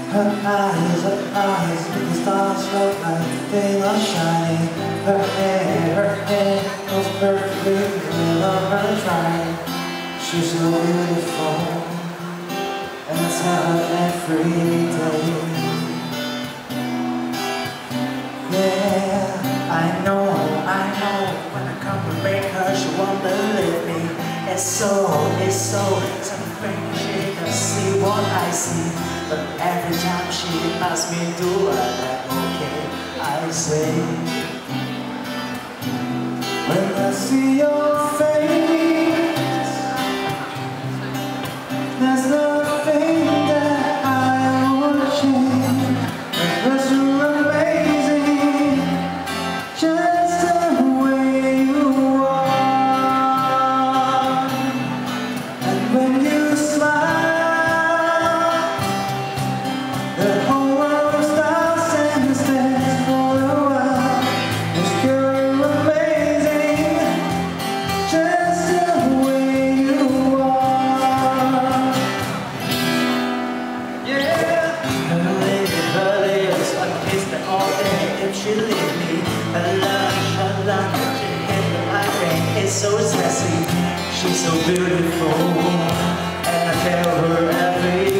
Her eyes, with the stars look like they are shining. Her hair goes perfectly without her trying. She's so beautiful, and I tell her every day. Yeah, I know, when I compliment her, she won't believe me. It's so, something she can see what I see. But every time she asks me, do I like okay? I say, when I see your face, there's nothing that I would change. Because you're amazing, just the way you are. And when you smile, the whole world stops and stares for a while. This girl, you're amazing, just the way you are. Yeah. Her lips, I can kiss them all day if she leave me. Her love, she hit the migraine. It's so sassy, she's so beautiful, and I tell her every